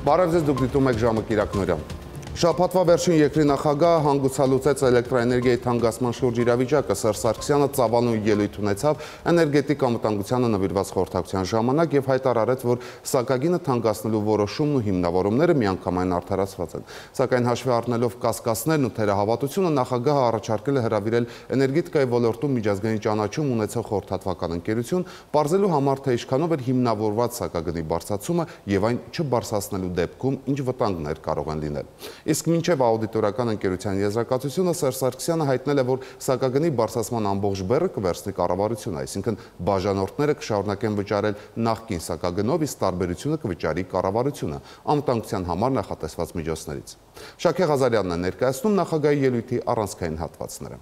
Բարև ձեզ, դուք դիտում եք ժամը Կիրակնորյան։ Շաբաթվա վերջին երկրի նախագահ հանգուցալուծեց էլեկտրաէներգիայի թանկացման շուրջ իրավիճակը։ Սերժ Սարգսյանը ծավալուն ելույթ ունեցավ էներգետիկա անվտանգությանը նվիրված խորհրդակցության ժամանակ եւ հայտարարեց, որ սակագինը թանկացնելու որոշումն ու հիմնավորումները միանգամայն արդարացված են։ Սակայն հաշվի առնելով կասկածներն ու թերահավատությունը, նախագահը առաջարկել է հրավիրել էներգետիկայի ոլորտում միջազգային ճանաչում ունեցող խորհրդատվական ընկերություն, պարզելու համար, թե ինչքանով էր հիմնավորված սակագնի բարձրացումը եւ այն չբարձրացնելու դեպքում ինչ վտանգներ կարող են լինել։ Իսկ մինչև աուդիտորական ընկերության եզրակացությունը Սերժ Սարգսյանը հայտնել է, որ սակագնի բարձրացման ամբողջ բեռը կվերցնի կառավարությունը, այսինքն բաժանորդները կշարունակեն վճարել նախկին սակագնով, իսկ տարբերությունը կվճարի կառավարությունը անվտանգության համար նախատեսված միջոցներից։ Շաքե Ղազարյանն է ներկայացնում նախագահի ելույթի առանցքային հատվածները։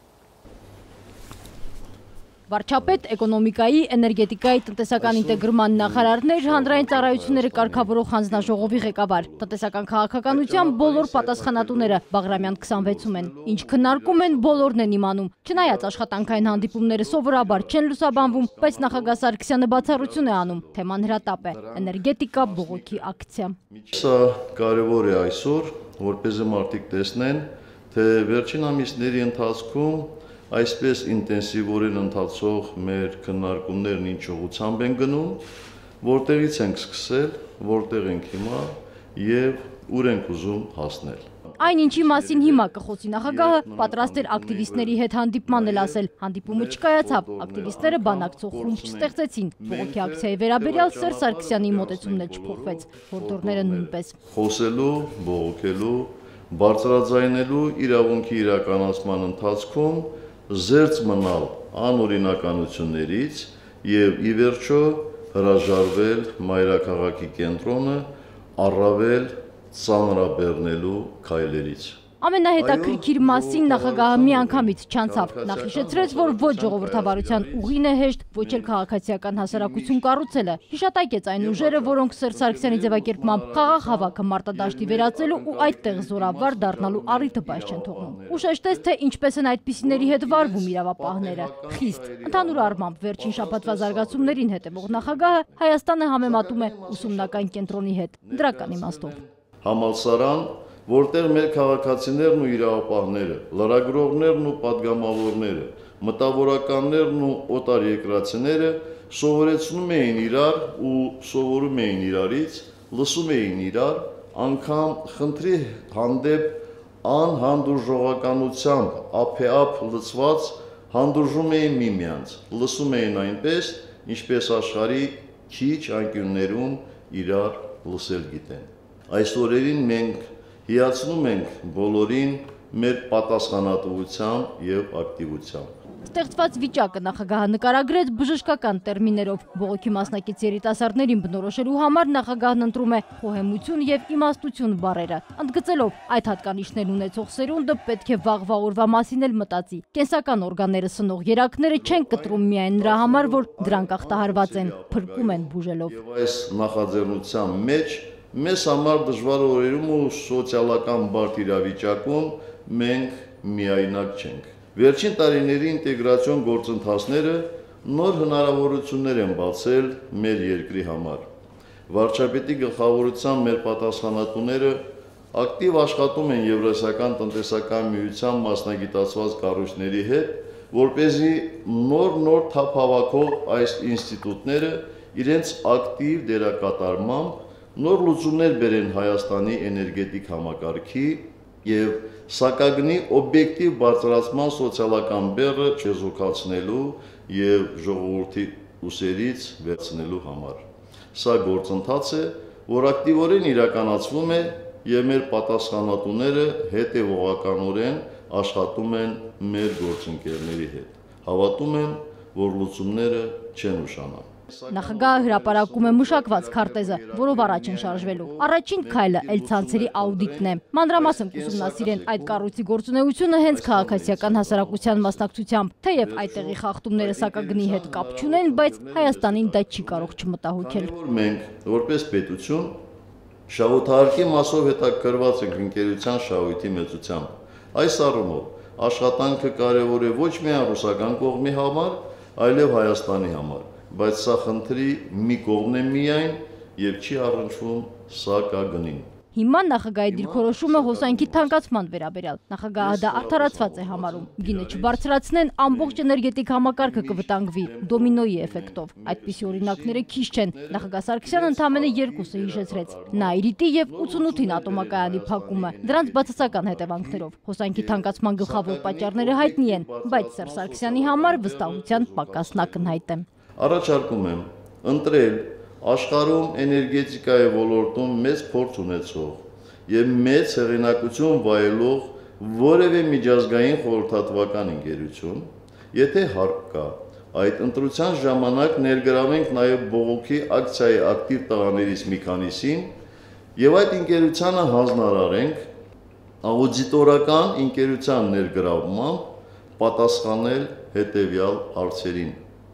Վարչապետ, էկոնոմիկայի, էներգետիկայի, տնտեսական ինտեգրման նախարարներ, հանրային ծառայությունները կարգավորող հանձնաժողովի ղեկավար, տնտեսական քաղաքականության բոլոր պատասխանատուները Բաղրամյան 26-ում են։ Ինչ քննարկում են, բոլորն են իմանում։ Չնայած աշխատանքային հանդիպումները սովորաբար չեն լուսաբանվում, բայց նախագահ Սարգսյանը բացառություն է անում։ Թեման հրատապ է՝ էներգետիկա բողոքի ակցիա։ Սա կարևոր է այսօր, որպեսզի մարդիկ տեսնեն, թե վերջին ամիսների ընթացքում այսպես ինտենսիվորեն ընթացող մեր քննարկումներն ինչ ուղղությամբ են գնում, որտեղից ենք սկսել, որտեղ ենք հիմա եւ ուր ենք ուզում հասնել։ Այն ինչի մասին հիմա կխոսի նախագահը, պատրաստ էր ակտիվիստների հետ հանդիպման էլ ասել։ Հանդիպումը չկայացավ, ակտիվիստները բանակցող խումբ չստեղծեցին։ Բողոքի ակցիայի վերաբերյալ Սերժ Սարգսյանի մոտեցումն էլ չփոխվեց, հորդորները նույնպես։ Խոսելու, բողոքելու, բարձրաձայնելու իրավունքի իրականացման ընթացքում զերծ մնալ անօրինականություններից եւ ի վերջո հրաժարվել մայրաքաղաքի կենտրոնը առավել ծանրաբեռնելու քայլերից։ Ամենահետաքրքիր մասին նախագահը միանգամից չանցավ։ Նախ հիշեցրեց, որ ոչ ժողովրդավարության ուղին է հեշտ, ոչ էլ քաղաքացիական հասարակություն կառուցելը։ Հիշատակեց այն ուժերը, որոնք Սերժ Սարգսյանի ձևակերպմամբ խաղաղ հավաքը մարտադաշտի վերածելու ու այդտեղ զորավար դառնալու առիթը բաց չեն թողնում։ Ու շեշտեց, թե ինչպես են այդպիսիների հետ վարվում իրավապահները։ Խիստ։ Ընդհանուր առմամբ վերջին շաբաթվա զարգացումներին հետևող նախագահը Հայաստանը համեմատում է ուսումնական կենտրոնի հետ, դրական իմաստով։ Համալսարան, որտեղ մեր քաղաքացիներն ու իրավապահները, լրագրողներն ու պատգամավորները, մտավորականներն ու օտարերկրացիները սովորեցնում էին իրար ու սովորում էին իրարից, լսում էին իրար, անգամ խնդրի հանդեպ անհանդուրժողականությամբ ափեափ լցված հանդուրժում էին միմյանց, լսում էին այնպես, ինչպես աշխարհի քիչ անկյուններում իրար լսել գիտեն։ Այս օրերին մենք հիացնում ենք բոլորին մեր պատասխանատվությամբ եւ ակտիվությամբ։ Ստեղծված վիճակը նախագահը նկարագրեց բժշկական տերմիներով։ Բողոքի մասնակից երիտասարդներին բնորոշելու համար նախագահն ընտրում է խոհեմություն եւ իմաստություն բառերը, ընդգծելով այդ հատկանիշներն ունեցող սերունդը պետք է վաղվա օրվա մասին էլ մտածի։ Կենսական օրգանները սնող երակները չեն կտրում միայն նրա համար, որ դրանք ախտահարված են, փրկում են բուժելով։ Եվ այս նախաձեռնության մեջ մեզ համար դժվար օրերում ու սոցիալական բարդ իրավիճակում մենք միայնակ չենք։ Վերջին տարիների ինտեգրացիոն գործընթացները նոր հնարավորություններ են բացել մեր երկրի համար։ Վարչապետի գլխավորությամբ մեր պատասխանատուները ակտիվ աշխատում են Եվրասիական տնտեսական միության մասնագիտացված կառույցների հետ, որպեսզի նոր թափ հավաքող այս ինստիտուտները իրենց ակտիվ դերակատարմամբ նոր լուծումներ բերեն Հայաստանի էներգետիկ համակարգի եւ սակագնի օբյեկտիվ բարձրացման սոցիալական բեռը չեզոքացնելու եւ ժողովրդի ուսերից վերցնելու համար։ Սա գործընթաց է, որ ակտիվորեն իրականացվում է եւ մեր պատասխանատուները հետեւողականորեն աշխատում են մեր գործընկերների հետ։ Հավատում եմ, որ լուծումները չեն ուշանա։ Նախագահը հրապարակում է մշակված քարտեզը, որով առաջ են շարժվելու։ Առաջին քայլը էլ ցանցերի աուդիտն է։ Մանրամասն կուսումնասիրեն այդ կառույցի գործունեությունը հենց քաղաքացիական հասարակության մասնակցությամբ, թեև այդտեղի խախտումները սակագնի հետ կապ չունեն, բայց Հայաստանին դա չի կարող չմտահոգել։ Մենք որպես պետություն շահութարկի մասով հետաքրքրված ենք ընկերության շահույթի մեծությամբ։ Այս առումով աշխատանքը կարևոր է ոչ միայն ռուսական կողմի համար, այլև Հայաստանի համար, բայց սա խնդրի մի կողմն է միայն եւ չի առնչվում սակագնին։ Հիմա նախագահի դիրքորոշումը հոսանքի թանկացման վերաբերյալ։ Նախագահը դա արդարացված է համարում։ Գինը չբարձրացնեն, ամբողջ էներգետիկ համակարգը կվտանգվի դոմինոյի էֆեկտով։ Այդպիսի օրինակները քիչ չեն։ Նախագահ Սարգսյանը ընդամենը երկուսը հիշեցրեց՝ Նաիրիտի եւ 88-ին ատոմակայանի փակումը, դրանց բացասական հետևանքներով։ Հոսանքի թանկացման գլխավոր պատճառները հայտնի են, բայց Սերժ Սարգսյանի համար վստահության պակասն ակնհայտ է։ Առաջարկում եմ ընտրել աշխարհում էներգետիկայի ոլորտում մեծ փորձ ունեցող եւ մեծ հեղինակություն վայելող որևէ միջազգային խորհրդատվական ընկերություն, եթե հարկ կա, այդ ընտրության ժամանակ ներգրավենք նաեւ բողոքի ակցիայի ակտիվ տղաներից մի քանիսին եւ այդ ընկերությանը հանձնարարենք աուդիտորական ընկերության ներգրավմամբ պատասխանել հետեւյալ հարցերին.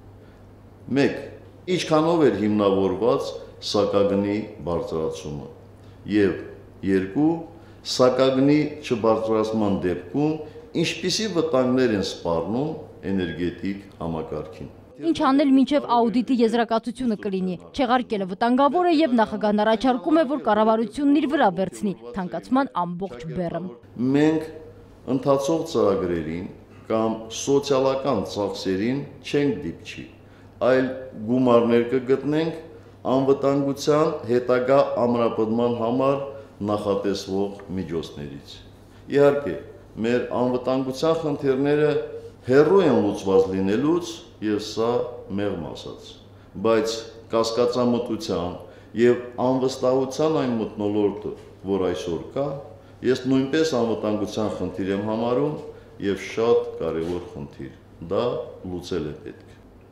1. Ինչքանով էր հիմնավորված սակագնի բարձրացումը եւ 2. Սակագնի չբարձրացման դեպքում ինչպիսի վտանգներ են սպառնում էներգետիկ համակարգին։ Ինչ անել մինչև աուդիտի եզրակացությունը կլինի։ Չեղարկելը վտանգավոր է եւ նախագահն առաջարկում է, որ կառավարությունն իր վրա վերցնի թանկացման ամբողջ բեռը։ Մենք ընթացող ծրագրերին կամ սոցիալական ծախսերին չենք դիպչի, այլ գումարներ կգտնենք անվտանգության հետագա ամրապնդման համար նախատեսվող միջոցներից։ Իհարկե, մեր անվտանգության խնդիրները հեռու են լուծված լինելուց եւ սա մեղմ ասած, բայց կասկածամտության եւ անվստահության այն մթնոլորտը, որ այսօր կա, ես նույնպես անվտանգության խնդիր եմ համարում եւ շատ կարեւոր խնդիր։ Դա լուծել է պետք։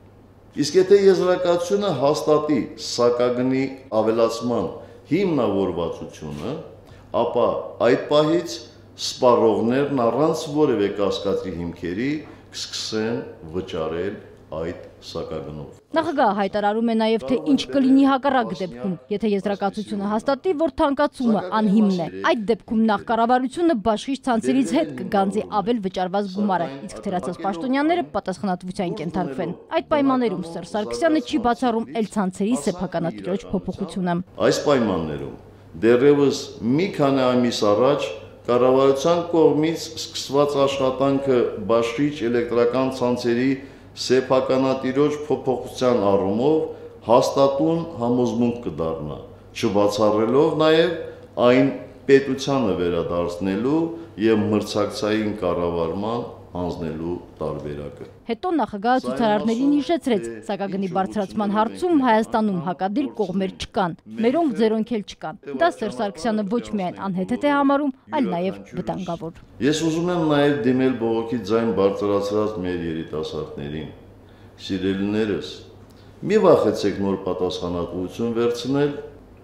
Իսկ եթե եզրակացությունը հաստատի սակագնի ավելացման հիմնավորվածությունը, ապա այդ պահից սպառողներն առանց որևէ կասկածի հիմքերի կսկսեն վճարել այդ սակագնով։ Նախագահը հայտարարում է նաև, թե ինչ կլինի հակառակ դեպքում, եթե եզրակացությունը հաստատի, որ թանկացումը անհիմն է։ Այդ դեպքում նախ կառավարությունը բաշխիչ ցանցերից հետ կգանձի ավել վճարված գումարը, իսկ թերացած պաշտոնյաները պատասխանատվության կենթարկվեն։ Այդ պայմաններում Սերժ Սարգսյանը չի բացառում էլ ցանցերի սեփականատիրոջ փոփոխությունը։ Այս պայմաններում դեռևս մի քանի ամիս առաջ կառավարության կողմից սկսված աշխատանքը բաշխիչ էլեկտրական ցանցերի սեփականատիրոջ փոփոխության առումով հաստատուն համոզմունք կդառնա, չբացառելով նաև այն պետությանը վերադարձնելու եւ մրցակցային կառավարման հանձնելու տարբերակը։ Հետո նախագահը ցուցարարներին հիշեցրեց, սակագնի բարձրացման հարցում Հայաստանում հակադիր կողմեր չկան, մերոնք ձերոնք էլ չկան։ Դա Սերժ Սարգսյանը ոչ միայն անհեթեթ է համարում, այլ նաև վտանգավոր։ Ես ուզում եմ նաև դիմել բողոքի ձայն բարձրացրած մեր երիտասարդներին։ Սիրելիներս, մի վախեցեք նոր պատասխանատվություն վերցնել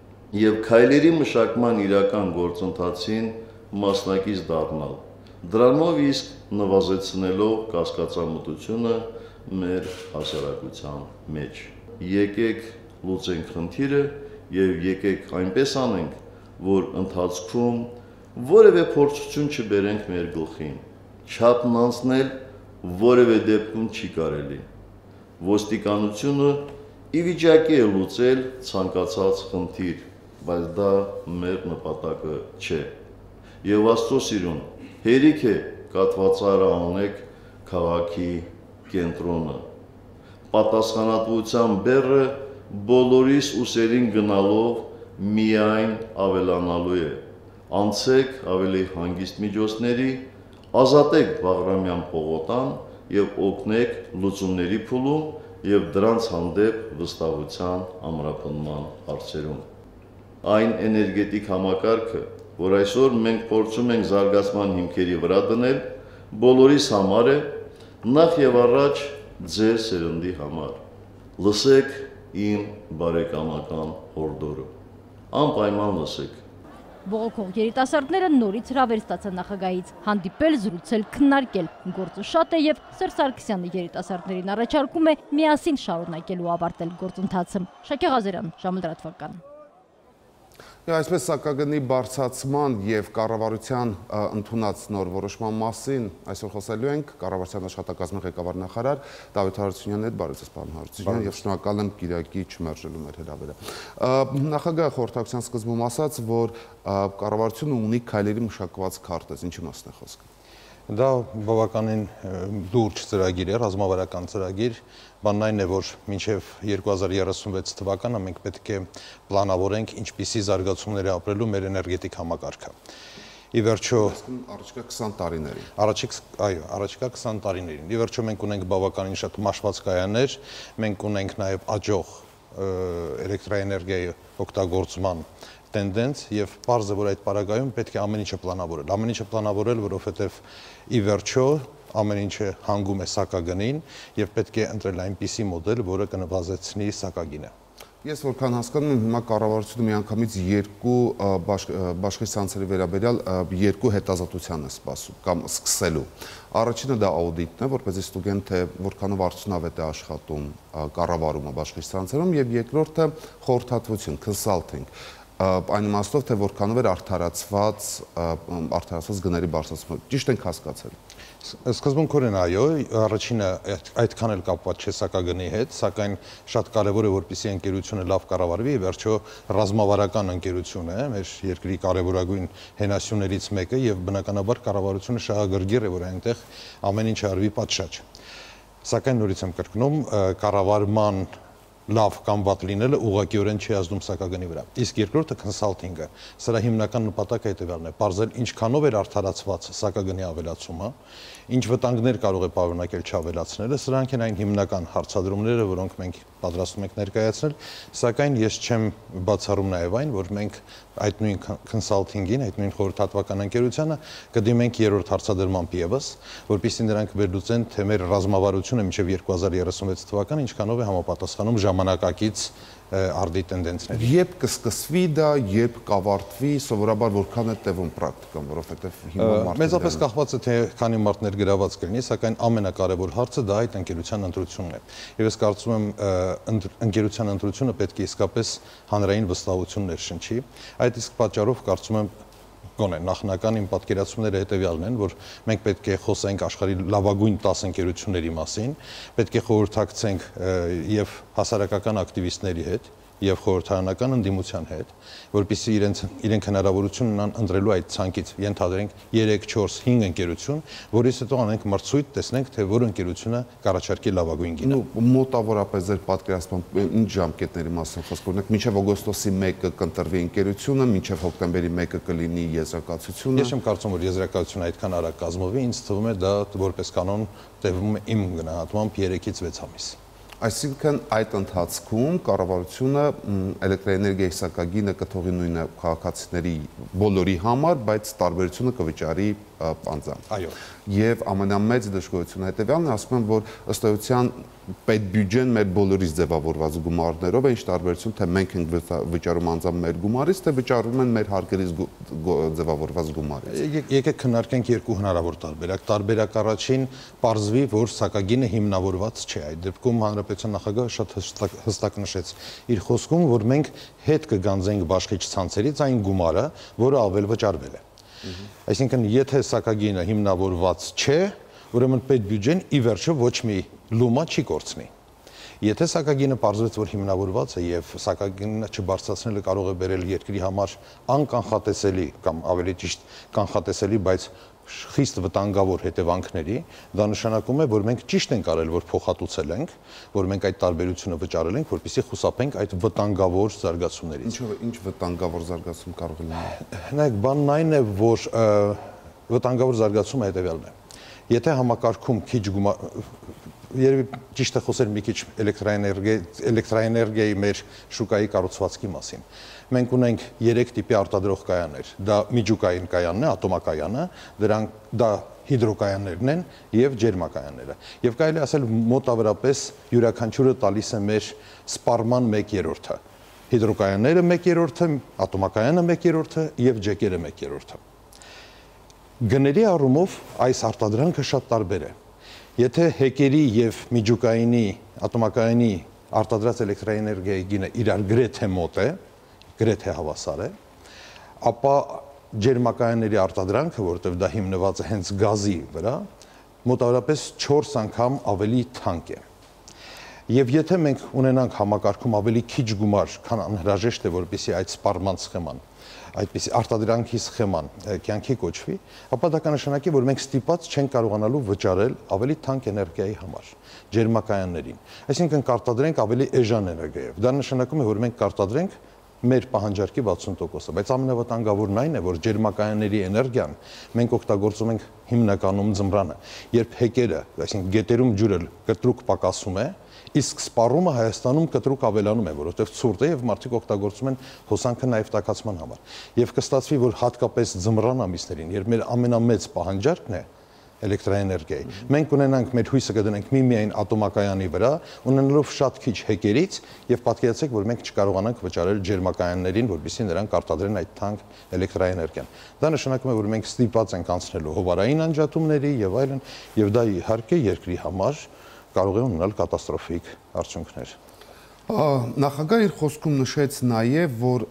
եւ քայլերի մշակման իրական գործընթացին մասնակից դառնալ։ Դրանով իսկ նվազեցնելով կասկածամտությունը մեր հասարակության մեջ։ Եկեք լուծենք խնդիրը եւ եկեք այնպես անենք, որ ընթացքում որևէ փորձություն չբերենք մեր գլխին։ Չափն անցնել որևէ դեպքում չի կարելի։ Ոստիկանությունը ի վիճակի է լուծել ցանկացած խնդիր, բայց դա մեր նպատակը չէ։ Եվ Աստծո սիրուն, հերիք է կատվածարը անեք քաղաքի կենտրոնը։ Պատասխանատվության բեռը բոլորիս ուսերին գնալով միայն ավելանալու է։ Անցեք ավելի հանգիստ միջոցների, ազատեք Բաղրամյան պողոտան եւ օգնեք լուծումների փուլում եւ դրանց հանդեպ վստահության ամրապնդման հարցերում։ Այն էներգետիկ համակարգը, որ այսօր մենք փորձում ենք զարգացման հիմքերի վրա դնել, բոլորիս համար է, նախ եւ առաջ ձեր սերնդի համար։ Լսեք իմ բարեկամական հորդորը։ Անպայման լսեք։ Բողոքող երիտասարդները նորից հրավեր ստացան նախագահից, հանդիպել, զրուցել, քննարկել։ Գործը շատ է եւ Սերժ Սարգսյանը երիտասարդներին առաջարկում է միասին շարունակել ու ավարտել գործընթացը։ Շակե Ղազարյան, ժամը լրատվական։ Այսպես սակագնի բարձրացման եւ կառավարության ընդունած նոր որոշման մասին այսօր խոսելու ենք կառավարության աշխատակազմի ղեկավար նախարար Դավիթ Հարությունյանի հետ։ Բարև ձեզ, պարոն Հարությունյան, եւ շնորհակալ եմ Կիրակի չմերժելու մեր հրավերը։ Նախագահը խորհրդակցության սկզբում ասաց, որ կառավարությունը ունի քայլերի մշակված քարտեզ, ինչի մասն է խոսքը։ Դա բավականին լուրջ ծրագիր է, ռազմավարական ծրագիր, բանն այն է, որ մինչև 2036 թվականը մենք պետք է պլանավորենք ինչպիսի զարգացումներ է ապրելու մեր էներգետիկ համակարգը։ Ի վերջո առաջիկա 20 տարիներին։ Առաջիկա 20 տարիներին։ Ի վերջո մենք ունենք բավականին շատ մաշված կայաններ, մենք ունենք նաև աճող էլեկտրաէներգիայի օգտագործման տենդենս եւ պարզ է, որ այդ պարագայում պետք է ամեն ինչը պլանավորել։ Ամեն ինչը պլանավորել, որովհետեւ ի վերջո ամեն ինչը հանգում է սակագնին եւ պետք է ընտրել այնպիսի մոդել, որը կնվազեցնի սակագինը։ Ես որքան հասկանում եմ, հիմա կառավարությունը միանգամից երկու բաշխի ցանցերի վերաբերյալ երկու հետազոտության է սպասում կամ սկսելու։ Առաջինը դա աուդիտն է, որպեսզի ստուգեն, թե որքանով արդյունավետ է աշխատում կառավարումը բաշխի ցանցերում, եւ երկրորդը խորհրդատվություն, consulting, այն իմաստով, թե որքանով էր արդարացված գների բարձրացումը։ Ճիշտ ենք հասկացել։ Սկզբունքորեն այո, առաջինը այդքան էլ կապված չէ սակագնի հետ, սակայն շատ կարևոր է, որպեսզի ընկերությունը լավ կառավարվի, վերջո ռազմավարական ընկերություն է, մեր երկրի կարևորագույն հենասյուներից մեկը եւ բնականաբար կառավարությունը շահագրգիռ է, որ այնտեղ ամեն ինչ արվի պատշաճ։ Սակայն նորից եմ կրկնում, կառավարման լավ կամ վատ լինելը ուղղակիորեն չի ազդում սակագնի վրա։ Իսկ երկրորդը consulting-ը, սրա հիմնական նպատակը հետևյալն է՝ պարզել ինչքանով էր արդարացված սակագնի ավելացումը, ինչ վտանգներ կարող է պարունակել չավելացնելը, սրանք են այն հիմնական հարցադրումները, որոնք մենք պատրաստում ենք ներկայացնել, սակայն ես չեմ բացառում նաև այն, որ մենք այդ նույն consulting-ին, այդ նույն խորհրդատվական ընկերությանը կդիմենք երրորդ հարցադրմամբ եւս, որպեսզի նրանք վերլուծեն, թե մեր ռազմավարությունը մինչև 2036 թվականը ինչքանով է համապատասխանում ժամանակակից արդի տենդենսների։ Երբ կսկսվի դա, երբ կավարտվի, սովորաբար որքան է տևում պրակտիկան, որովհետև հիմա մարդը մեծապես կախված է թե քանի մարդ ներգրաված կլինի, սակայն ամենակարևոր հարցը դա այդ ընկերության ընտրությունն է։ Եվ ես կարծում եմ ընկերության ընտրությունը պետք է իսկապես հանրային վստահություն ներշնչի։ Այդ իսկ պատճառով կարծում եմ գոնե նախնական իմ պատկերացումները հետևյալն են, որ մենք պետք է խոսենք աշխարհի լավագույն 10 ընկերությունների մասին, պետք է խորհրդակցենք եւ հասարակական ակտիվիստների հետ եւ խորհրդարանական ընդդիմության հետ, որպեսզի իրենք հնարավորություն ունենան ընտրելու այդ ցանկից ենթադրենք 3, 4, 5 ընկերություն, որից հետո անենք մրցույթ, տեսնենք թե որ ընկերությունը կառաջարկի լավագույն գինը։ Մոտավորապես ձեր պատկերացմամբ ինչ ժամկետների մասին խոսք ունենք, մինչև օգոստոսի 1-ը կընտրվի ընկերությունը, մինչև հոկտեմբերի 1-ը կլինի եզրակացությունը։ Ես չեմ կարծում, որ եզրակացությունը այդքան արագ կազմվի, ինձ թվում է դա որպես կանոն տևում է իմ գնահատմամբ 3-ից 6 ամիս։ Այսինքն այդ ընթացքում կառավարությունը էլեկտրաէներգիայի սակագինը կթողի նույնը քաղաքացիների բոլորի համար, բայց տարբերությունը կվճարի անձամբ։ Այո։ Եվ ամենամեծ դժգոհությունը հետևյալն է, ասում եմ, որ ըստ էության պետբյուջեն մեր բոլորից ձևավորված գումարներով է, ինչ տարբերություն թե մենք ենք վճարում անձամբ մեր գումարից, թե վճարում են մեր հարկերից ձևավորված գումարից։ Եկեք քննարկենք երկու հնարավոր տարբերակ։ Տարբերակ առաջին պարզվի, որ սակագինը հիմնավորված չէ։ Այդ դեպքում հանրապետության նախագահը շատ հստակ նշեց իր խոսքում, որ մենք հետ կգանձենք բաշխիչ ցանցերից այն գումարը, որը ավել վճարվել է։ Այսինքն, եթե սակագինը հիմնավորված չէ, ուրեմն պետբյուջեն ի վերջո ոչ մի լումա չի կորցնի։ Եթե սակագինը պարզվեց, որ հիմնավորված է եւ սակագինը չբարձրացնելը կարող է բերել երկրի համար անկանխատեսելի կամ ավելի ճիշտ կանխատեսելի, բայց խիստ վտանգավոր հետևանքների, դա նշանակում է, որ մենք ճիշտ ենք արել, որ փոխհատուցել ենք, որ մենք այդ տարբերությունը վճարել ենք, որպեսզի խուսափենք այդ վտանգավոր զարգացումներից։ Ինչ վտանգավոր զարգացում կարող է լինել։ Նայեք, բանն այն է, որ վտանգավոր զարգացումը հետևյալն է։ Եթե համակարգում քիչ երևի ճիշտ է խոսել մի քիչ էլեկտրաէներգիայի մեր շուկայի կառուցվածքի մասին։ Մենք ունենք 3 տիպի արտադրող կայաններ։ Դա միջուկային կայանն է, ատոմակայանը, դա հիդրոկայաններն են եւ ջերմակայանները։ Եվ կարելի ասել մոտավորապես յուրաքանչյուրը տալիս է մեր սպառման 1/3-ը։ Հիդրոկայանները 1/3-ը, ատոմակայանը 1/3-ը եւ ջեկերը 1/3-ը։ Գների առումով այս արտադրանքը շատ տարբեր է։ Եթե հեկերի եւ միջուկայինի, ատոմակայանի արտադրած էլեկտրաէներգիայի գինը իրար գրեթե մոտ է, գրեթե հավասար է, ապա ջերմակայանների արտադրանքը, որովհետև դա հիմնված է հենց գազի վրա, մոտավորապես 4 անգամ ավելի թանկ է։ Եվ եթե մենք ունենանք համակարգում ավելի քիչ գումար, քան անհրաժեշտ է, որպեսզի այդ սպառման սխեման, այդպիսի արտադրանքի սխեման կյանքի կոչվի, ապա դա կնշանակի, որ մենք ստիպված չենք կարողանալու վճարել ավելի թանկ էներգիայի համար, ջերմակայաններին։ Այսինքն կարտադրենք ավելի էժան էներգիայով։ Դա նշանակում է, որ մենք կարտադրենք մեր պահանջարկի 60%-ը, բայց ամենավտանգավորն այն է, որ ջերմակայանների էներգիան մենք օգտագործում ենք հիմնականում ձմռանը, երբ հեկերը, այսինքն գետերում ջուրը կտրուկ պակասում է, իսկ սպառումը Հայաստանում կտրուկ ավելանում է, որովհետև ցուրտ է եւ մարդիկ օգտագործում են հոսանքը նաեւ տաքացման համար։ Եվ կստացվի, որ հատկապես ձմռան ամիսներին, երբ մեր ամենամեծ պահանջարկն է էլեկտրաէներգիայի, մենք ունենանք մեր հույսը կդնենք միայն ատոմակայանի վրա, ունենալով շատ քիչ հեկերից եւ պատկերացրեք, որ մենք չկարողանանք վճարել ջերմակայաններին, որպեսզի նրանք արտադրեն այդ թանկ էլեկտրաէներգիան։ Դա նշանակում է, որ մենք ստիպված ենք անցնելու հովարային անջատումների եւ այլն, եւ դա իհարկե երկրի համար կարող է ունենալ կատաստրոֆիկ արդյունքներ։ Նախագահը իր խոսքում նշեց նաեւ, որ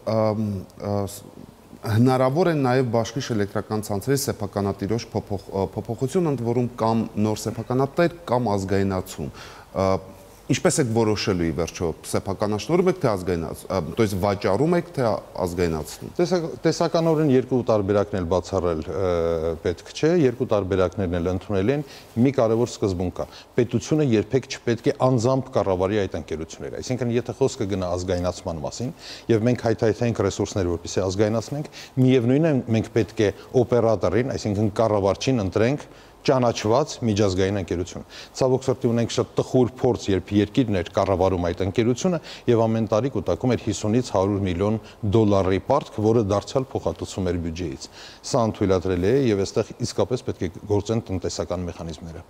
հնարավոր է նաև բաշխիչ էլեկտրական ցանցերի սեփականատիրոջ փոփոխություն, ընդ որում կամ նոր սեփականատեր կամ ազգայնացում։ Ինչպես եք որոշելու ի վերջո, սեփականաշնորհում եք թե ազգայնացում, то есть վաճառում եք թե ազգայնացնում։ Տեսականորեն երկու տարբերակն էլ բացառել պետք չէ, երկու տարբերակներն էլ ընդունել են, մի կարևոր սկզբունք կա։ Պետությունը երբեք չպետք է անձամբ կառավարի այդ ընկերությունները։ Այսինքն, եթե խոսքը գնա ազգայնացման մասին, եւ մենք հայթայթենք ռեսուրսներ, որպեսզի ազգայնացնենք, միևնույնն է մենք պետք է օպերատորին, այսինքն կառավարչին ընտրենք ճանաչված միջազգային ընկերություն։ Ցավոք սրտի ունենք շատ տխուր փորձ, երբ երկիրն էր կառավարում այդ ընկերությունը եւ ամեն տարի կուտակում էր 50-ից 100 միլիոն դոլարի պարտք, որը դարձյալ փոխհատուցում էր բյուջեից։ Սա անթույլատրելի է եւ այստեղ իսկապես պետք է գործեն տնտեսական մեխանիզմները։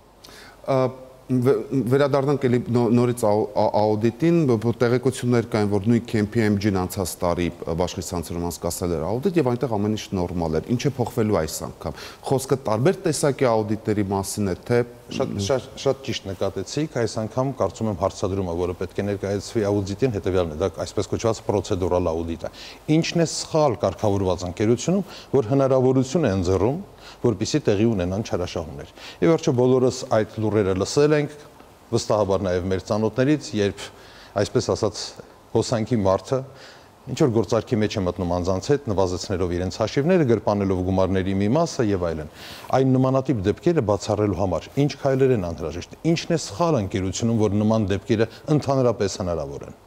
Վերադառնանք էլի նորից աուդիտին, տեղեկություններ կային, որ նույն KPMG-ն անցած տարի բաշխիչ ցանցերում անցկացրել էր աուդիտ եւ այնտեղ ամեն ինչ նորմալ էր։ Ինչ է փոխվելու այս անգամ։ Խոսքը տարբեր տեսակի աուդիտների մասին է, թե շատ ճիշտ նկատեցիք, այս անգամ կարծում եմ հարցադրումը, որը պետք է ներկայացվի աուդիտին, հետեւյալն է, դա այսպես կոչված պրոցեդուրալ աուդիտ է։ Ինչն է սխալ կարգավորված ընկերությունում, որ հնարավորություն է ընձեռում, որպեսզի տեղի ունենան չարաշահումներ։ Եվ վերջը բոլորս այդ լուրերը լսել ենք, վստահաբար նաև մեր ծանոթներից, երբ այսպես ասած հոսանքի մարդը ինչ որ գործարքի մեջ է մտնում անձանց հետ, նվազեցնելով իրենց հաշիվները, գրպանելով գումարների մի մասը եւ այլն։ Այն նմանատիպ դեպքերը բացառելու համար ինչ քայլեր են անհրաժեշտ, ինչն է սխալ ընկերությունում, որ նման դեպքերը ընդհանրապես հնարավոր են։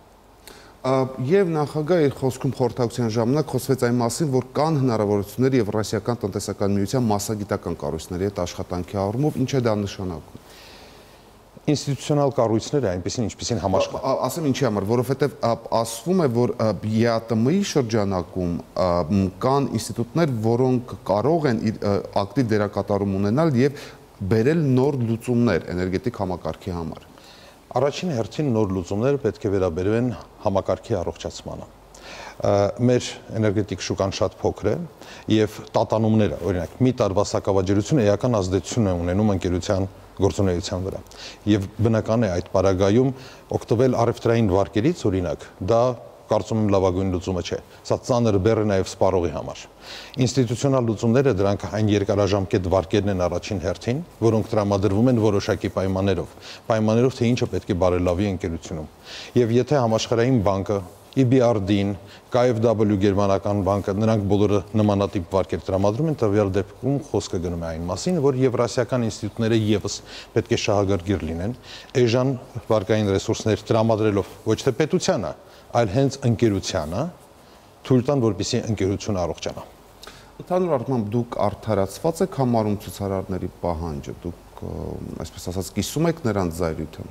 Եվ նախագահը իր խոսքում խորհրդակցության ժամանակ խոսվեց այն մասին, որ կան հնարավորություններ Եվրասիական տնտեսական միության մասսագիտական կառույցների հետ աշխատանքի առումով, ինչ է դա նշանակում։ Ինստիտուցիոնալ կառույցները այնպեսին ինչպեսին համաշխարհ։ Ասեմ ինչի համար, որովհետև ասվում է, որ ԵԱՏՄ-ի շրջանակում կան ինստիտուտներ, որոնք կարող են ակտիվ դերակատարում ունենալ եւ բերել նոր լուծումներ էներգետիկ համակարգի համար։ Առաջին հերթին նոր լուծումները պետք է վերաբերվեն համակարգի առողջացմանը։ Մեր էներգետիկ շուկան շատ փոքր է եւ տատանումները, օրինակ, մի տարվա սակավաջրությունը էական ազդեցություն է ունենում ընկերության գործունեության վրա։ Եվ բնական է այդ պարագայում օգտվել առևտրային վարկերից, օրինակ, դա կարծում եմ լավագույն լուծումը չէ։ Սա ծանր բեռ է նաև սպառողի համար։ Ինստիտուցիոնալ լուծումները դրանք այն երկարաժամկետ վարկերն են առաջին հերթին, որոնք տրամադրվում են որոշակի պայմաններով, թե ինչը պետք է բարելավի ընկերությունում։ Եվ եթե համաշխարհային բանկը, EBRD-ին, KfW գերմանական բանկը, նրանք բոլորը նմանատիպ վարկեր տրամադրում են, տվյալ դեպքում խոսքը գնում է այն մասին, որ եվրասիական ինստիտուտները եւս պետք է շահագրգիռ լինեն, էժան վարկային ռեսուրսներ տրամադրելով ոչ թե պետությանը, այլ հենց ընկերությանը, թույլ տան, որպեսզի ընկերությունը առողջանա։ Ընդհանուր առմամբ դուք արդարացված եք համարում ցուցարարների պահանջը, դուք այսպես ասած կիսում եք նրանց զայրույթը։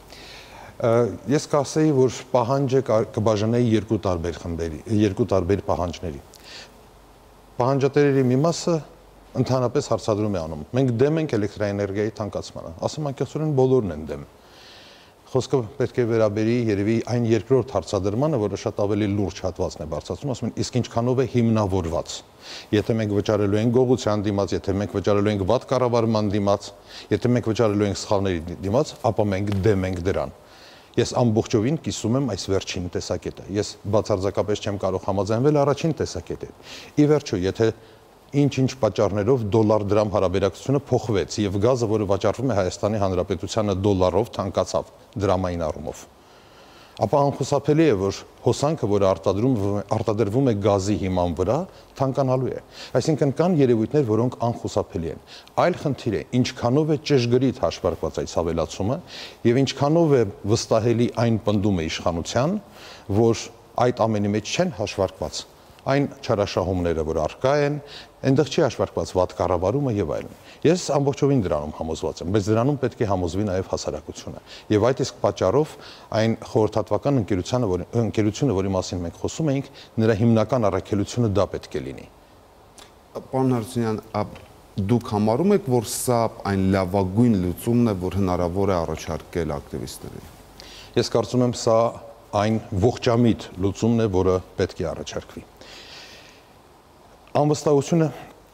Ես կասեի, որ պահանջը կբաժանեի երկու տարբեր խմբերի, երկու տարբեր պահանջների։ Պահանջատերերի մի մասը ընդհանրապես հարցադրում է անում։ Մենք դեմ ենք էլեկտրաէներգիայի թանկացմանը։ Ասեմ անկեղծորեն բոլորն են դեմ։ Խոսքը պետք է վերաբերի երևի այն երկրորդ հարցադրմանը, որը շատ ավելի լուրջ հատվածն է բարձրացնում, ասում են, իսկ ինչքանով է հիմնավորված։ Եթե մենք վճարելու ենք գողության դիմաց, եթե մենք վճարելու ենք վատ կառավարման դիմաց, եթե մենք վճարելու ենք սխալների դիմաց, ապա մենք դեմ ենք դրան։ Ես ամբողջովին կիսում եմ այս վերջին տեսակետը։ Ես բացարձակապես չեմ կարող համաձայնվել առաջին տեսակետի։ Ի վերջո, եթե ինչ-ինչ պատճառներով դոլար-դրամ հարաբերակցությունը փոխվեց եւ գազը, որը վաճառվում է Հայաստանի Հանրապետությանը դոլարով, թանկացավ դրամային առումով, ապա անխուսափելի է, որ հոսանքը, որը արտադրվում է գազի հիման վրա, թանկանալու է։ Այսինքն կան երևույթներ, որոնք անխուսափելի են։ Այլ խնդիր է, ինչքանով է ճշգրիտ հաշվարկված այս ավելացումը եւ ինչքանով է վստահելի այն պնդումը իշխանության, որ այդ ամենի մեջ չեն հաշվարկված այն չարաշահումները, որ առկա են, այնտեղ չի հաշվարկված վատ կառավարումը եւ այլն։ Ես ամբողջովին դրանում համոզված եմ, բայց դրանում պետք է համոզվի նաեւ հասարակությունը։ Եվ այդ իսկ պատճառով այն խորհրդատվական ընկերությունը, որի մասին մենք խոսում էինք, նրա հիմնական առաքելությունը դա պետք է լինի։ Պարոն Հարությունյան, դուք համարում եք, որ սա այն լավագույն լուծումն է, որ հնարավոր է առաջարկել ակտիվիստներին։ Ես կարծում եմ, սա այն ողջամիտ լուծումն է, որը պետք է առաջարկվի։ Անվստահությունը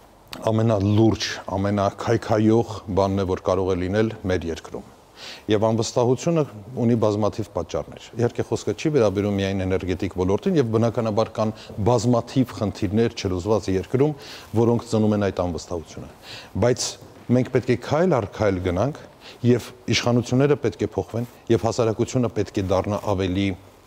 ամենալուրջ, ամենաքայքայող բանն է, որ կարող է լինել մեր երկրում։ Եվ անվստահությունը ունի բազմաթիվ պատճառներ։ Իհարկե խոսքը չի վերաբերում միայն էներգետիկ ոլորտին եւ բնականաբար կան բազմաթիվ խնդիրներ չլուծված երկրում, որոնք ծնում են այդ անվստահությունը։ Բայց մենք պետք է քայլ առ քայլ գնանք եւ իշխանությունները պետք է փոխվեն եւ հասարակությունը պետք է դառնա ավելի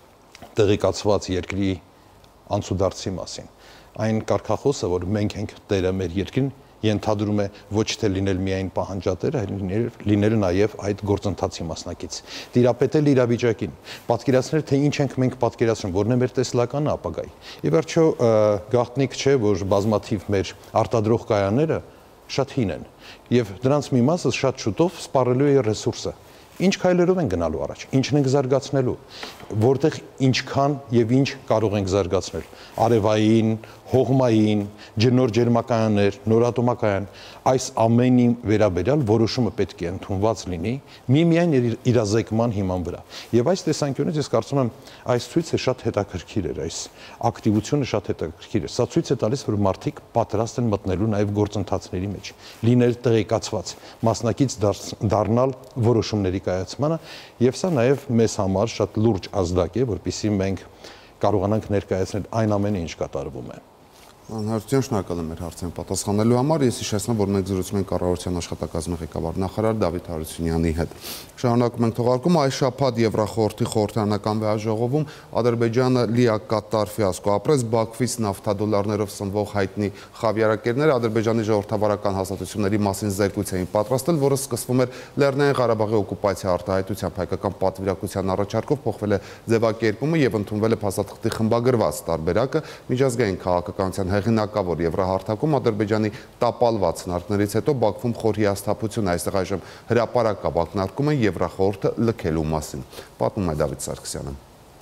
տեղեկացված երկրի անցուդարձի մասին։ Այն կարգախոսը, որ մենք ենք տերը մեր երկրին, ենթադրում է ոչ թե լինել միայն պահանջատեր, այլ լինել նաև այդ գործընթացի մասնակից։ Տիրապետել իրավիճակին, պատկերացնել, թե ինչ ենք մենք պատկերացնում, որն է մեր տեսլականը ապագայի։ Ի վերջո, գաղտնիք չէ, որ բազմաթիվ մեր արտադրող կայանները շատ հին են, եւ դրանց մի մասը շատ շուտով սպառելու է ռեսուրսը։ Ինչ քայլերով են գնալու առաջ, ինչն ենք զարգացնելու, որտեղ ինչքան եւ ինչ կարող ենք զարգացնել, արևային, հողմային, ջնոր ջերմակայաններ, նորատոմակայան, այս ամենի վերաբերյալ որոշումը պետք է ընդունված լինի միմիայն իրազեկման հիման վրա։ Եվ այս տեսանկյունից ես կարծում եմ, այս ցույցը շատ հետաքրքիր էր, այս ակտիվությունը շատ հետաքրքիր է։ Սա ցույց է տալիս, որ մարդիկ պատրաստ են մտնելու նաև գործընթացների մեջ, լինել տեղեկացված, մասնակից դառնալ որոշումների կայացմանը, եւ սա նաև մեզ համար շատ լուրջ ազդակ է, որպեսզի մենք կարողանանք ներկայացնել այն ամենը, ինչ կատարվում է։ Հարություն, շնորհակալ եմ մեր հարցին պատասխանելու համար։ Ես հիշեցնեմ, որ մենք զրուցում ենք կառավարության աշխատակազմի ղեկավար նախարար Դավիթ Հարությունյանի հետ։ Շարունակում ենք թողարկումը։ Այս շաբաթ Եվրախորհրդի խորհրդարանական վեհաժողովում Ադրբեջանը լիակատար ֆիասկո ապրեց Բաքվից նավթադոլարներով սնվող հայտնի խավիարակերները Ադրբեջանի ժողովրդավարական հաստատությունների մասին զեկույց էին պատրաստել, որը սկսվում էր Լեռնային Ղարաբաղի օկուպացիա արտահայտությամբ, հայկական պատվիրակության առաջարկով փոխվել է ձևակերպումը եւ ընդունվել է փաստաթղթի խմբագրված տարբերակը միջազգային քաղաքականության հեղինակավոր Եվրահարթակում Ադրբեջանի տապալված հնարքներից հետո Բաքվում խոր հիասթափություն է, այստեղ այժմ հրապարակ ակնարկում են Եվրախորհուրդը լքելու մասին։ Պատմում է Դավիթ Սարգսյանը։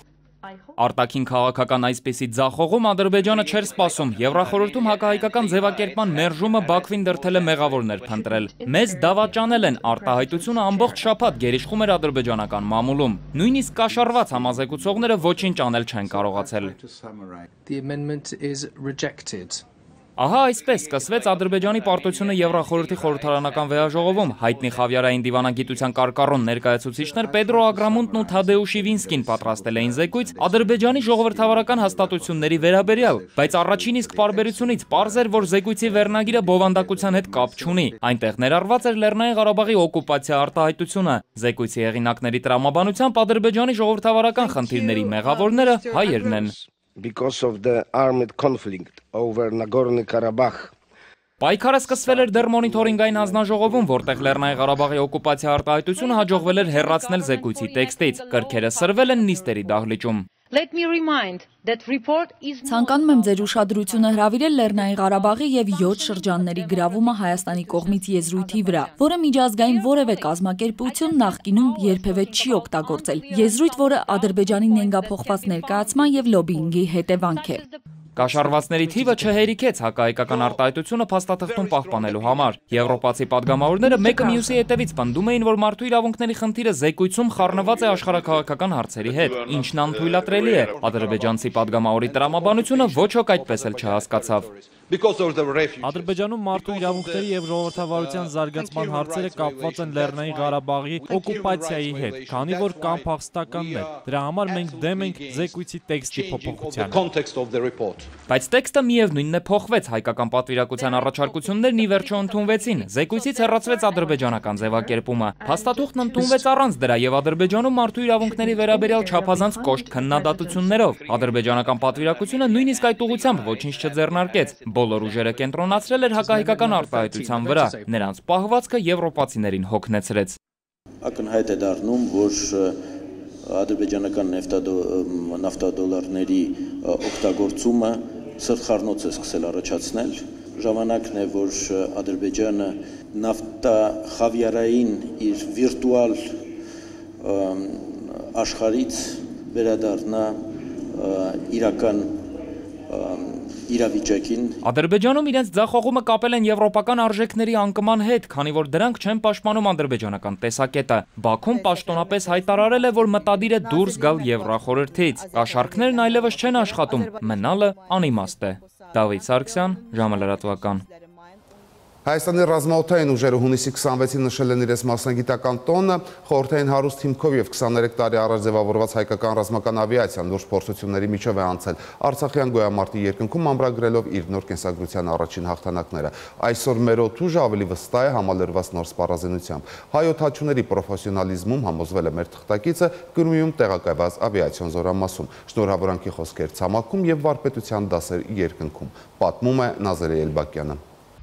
Արտաքին քաղաքական այսպիսի ձախողում Ադրբեջանը չէր սպասում։ Եվրախորհրդում հակահայկական ձևակերպման մերժումը Բաքվին դրդել է մեղավորներ փնտրել։ Մեզ դավաճանել են, արտահայտությունը ամբողջ շաբաթ գերիշխում էր ադրբեջանական մամուլում։ Նույնիսկ կաշառված համազեկուցողները ոչինչ անել չեն կարողացել։ Ահա այսպես սկսվեց Ադրբեջանի պարտությունը Եվրախորհրդի խորհրդարանական վեհաժողովում։ Հայտնի խավիարային դիվանագիտության կարկառոն ներկայացուցիչներ Պետրո Ագրամունտն ու Թադեուշ Իվինսկին պատրաստել էին զեկույց Ադրբեջանի ժողովրդավարական հաստատությունների վերաբերյալ, բայց առաջին իսկ պարբերությունից պարզ էր, որ զեկույցի վերնագիրը բովանդակության հետ կապ չունի։ Այնտեղ ներառված էր Լեռնային Ղարաբաղի օկուպացիա արտահայտությունը։ Զեկույցի հեղինակների տրամաբանությամբ Ադրբեջանի ժողովրդավարական խնդիրների մեղավորները հայերն են։ Because of the armed conflict over Nagorno-Karabakh. Պայքարը սկսվել էր դեռ մոնիթորինգային հանձնաժողովում, որտեղ Լեռնային Ղարաբաղի օկուպացիա արտահայտությունը հաջողվել էր հեռացնել զեկույցի տեքստից։ Կրքերը սրվել են նիստերի դահլիճում։ Ցանկանում եմ ձեր ուշադրությունը հրավիրել Լեռնային Ղարաբաղի եւ 7 շրջանների գրավումը Հայաստանի կողմից եզրույթի վրա, որը միջազգային որևէ կազմակերպություն նախկինում երբևէ չի օգտագործել։ Եզրույթ, որը Ադրբեջանի նենգափոխված ներկայացման եւ լոբինգի հետևանք է։ Կաշառվածների թիվը չհերիքեց հակահայկական արտահայտությունը փաստաթղթում պահպանելու համար։ Եվրոպացի падգամավորները մեկը մյուսի հետևից պնդում էին, որ մարդու իրավունքների խնդիրը զեկույցում խառնված է աշխարհաքաղաքական հարցերի հետ, ինչն անթույլատրելի է։ Ադրբեջանցի падգամավորի տրամաբանությունը ոչ ոք այդպես էլ չհասկացավ։ Ադրբեջանում մարդու իրավունքների եւ ժողովրդավարության զարգացման հարցերը կապված են Լեռնային Ղարաբաղի օկուպացիայի հետ, քանի որ կան փախստականներ։ Դրա համար մենք դեմ ենք զեկույցի տեքստի փոփոխությանը։ Բայց տեքստը միևնույնն է փոխվեց, հայկական պատվիրակության առաջարկություններն ի վերջո ընդունվեցին։ Զեկույցից հեռացվեց ադրբեջանական ձևակերպումը։ Փաստաթուղթն ընդունվեց առանց դրա եւ Ադրբեջանում մարդու իրավունքների վերաբերյալ չափազանց կոշտ քննադատություններով։ Ադրբեջանական պատվիրակությունը նույնիսկ այդ ուղղությամբ ոչինչ չձեռնարկեց։ Բոլոր ուժերը կենտրոնացրել էր հակահայկական արտահայտության վրա։ Նրանց պահվածքը եվրոպացիներին հոգնեցրեց։ Ակնհայտ է դառնում, որ ադրբեջանական նավթադոլարների օգտագործումը սրտխառնոց է սկսել առաջացնել։ Ժամանակն է, որ Ադրբեջանը նավթախավիարային իր վիրտուալ աշխարհից վերադառնա իրական իրավիճակին։ Ադրբեջանում իրենց ձախողումը կապել են եվրոպական արժեքների անկման հետ, քանի որ դրանք չեն պաշտպանում ադրբեջանական տեսակետը։ Բաքուն պաշտոնապես հայտարարել է, որ մտադիր է դուրս գալ Եվրախորհրդից։ Կաշառքներն այլևս չեն աշխատում, մնալը անիմաստ է։ Դավիթ Սարգսյան, ժամալրատվական։ Հայաստանի ռազմաօդային ուժերը հունիսի 26-ին նշել են իրենց մասնագիտական տոնը, խորհրդային հարուստ հիմքով եւ 23 տարի առաջ ձևավորված հայկական ռազմական ավիացիան լուրջ փորձությունների միջով է անցել Արցախյան գոյամարտի երկնքում ամրագրելով իր նոր կենսագրության առաջին հաղթանակները։ Այսօր մեր օդուժը ավելի վստահ է համալրված նոր սպառազինությամբ։ Հայ օդաչուների պրոֆեսիոնալիզմում համոզվել է մեր թղթակիցը Կրմիում տեղակայված ավիացիոն զորամասում, շնորհավորանքի խոսքեր ցամաքում եւ վարպետության դասեր երկնքում, պատմում է Նազարե Էլբակյանը։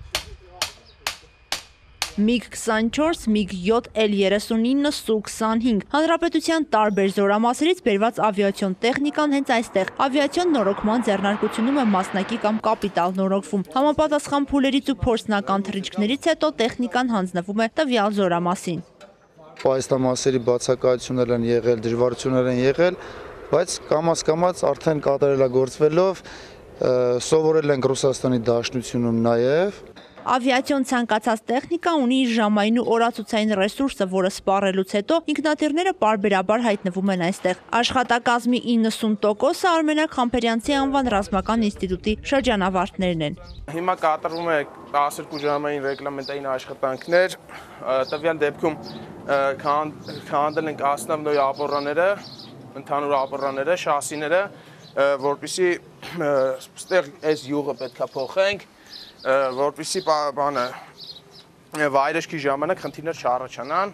MiG-24, MiG-7, L-39, Su-25 Հանրապետության տարբեր զորամասերից բերված ավիացիոն տեխնիկան հենց այստեղ ավիացիոն նորոգման ձեռնարկությունում է մասնակի կամ կապիտալ նորոգվում։ Համապատասխան փուլերից ու փորձնական թռիչքներից հետո տեխնիկան հանձնվում է տվյալ զորամասին։ Պահեստամասերի բացակայություններ են եղել, դժվարություններ են եղել, բայց կամաց-կամաց արդեն կատարելագործվելով սովորել ենք Ռուսաստանի Դաշնությունում նաև։ Ավիացիոն ցանկացած տեխնիկա ունի իր ժամային ու օրացուցային ռեսուրսը, որը սպառելուց հետո ինքնաթիռները պարբերաբար հայտնվում են այստեղ։ Աշխատակազմի 90%-ը Արմենակ Խամփերյանցի անվան ռազմական ինստիտուտի շրջանավարտներն են։ Հիմա կատարվում է 12 ժամային ռեգլամենտային աշխատանքներ, տվյալ դեպքում քանդել ենք ասնավնոյ ապորաները, ընդհանուր ապորանները, շասիները, որպեսզի ստեղ այս յուղը պետք է փոխենք, որպեսզի բանը վայրեջքի ժամանակ խնդիրներ չառաջանան։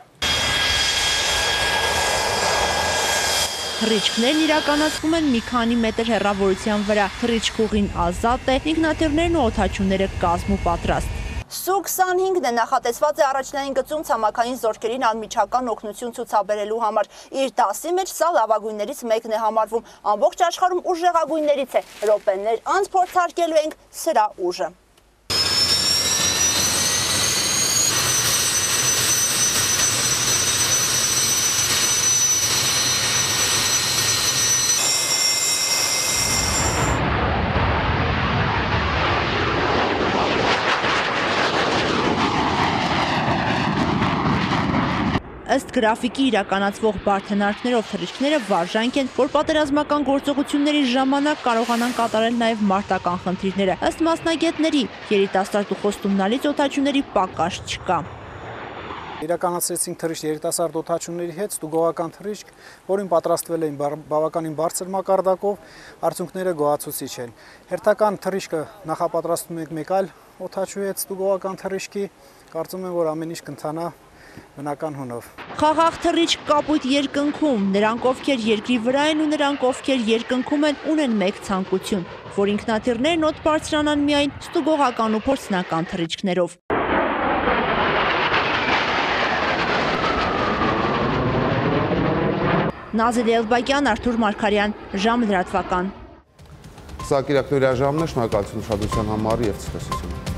Թռիչքներն իրականացվում են մի քանի մետր հեռավորության վրա, թռիչքուղին ազատ է, ինքնաթիռներն ու օդաչուները կազմ ու պատրաստ։ Su-25-ն է նախատեսված է առաջնային գծում ցամաքային զորքերին անմիջական օգնություն ցուցաբերելու համար։ Իր դասի մեջ սա լավագույններից մեկն է համարվում։ Ամբողջ աշխարհում ուժեղագույններից է։ Րոպեներ անց փորձարկելու ենք սրա ուժը։ Ըստ գրաֆիկի իրականացվող բարդենարկներով թռիչքները վարժանք են, որ պատերազմական գործողությունների ժամանակ կարողանան կատարել նաև մարտական խնդիրները։ Ըստ մասնագետների, երիտասարդ ու խոստումնալից օդաչուների պակաս չկա։ Իրականացրեցինք թռիչք երիտասարդ օդաչուների հետ, ստուգողական թռիչք, որին պատրաստվել էին բավականին բարձր մակարդակով, արդյունքները գոհացուցիչ են։ Հերթական թռիչքը նախապատրաստում ենք մեկ այլ օդաչուի հետ ստուգողական թռիչքի, կարծում եմ, որ ամեն ինչ կընթանա բնական հունով։ Խաղաղ թռիչք կապույտ երկնքում, նրանք ովքեր երկրի վրա են ու նրանք ովքեր երկնքում են, ունեն մեկ ցանկություն, որ ինքնաթիռներն օդ բարձրանան միայն ստուգողական ու փորձնական թռիչքներով։ Նազարե Էլբակյան, Արթուր Մարգարյան, ժամը լրատվական։ Սա կիրակնօրյա ժամն է, շնորհակալություն ուշադրության համար եւ ցտեսություն։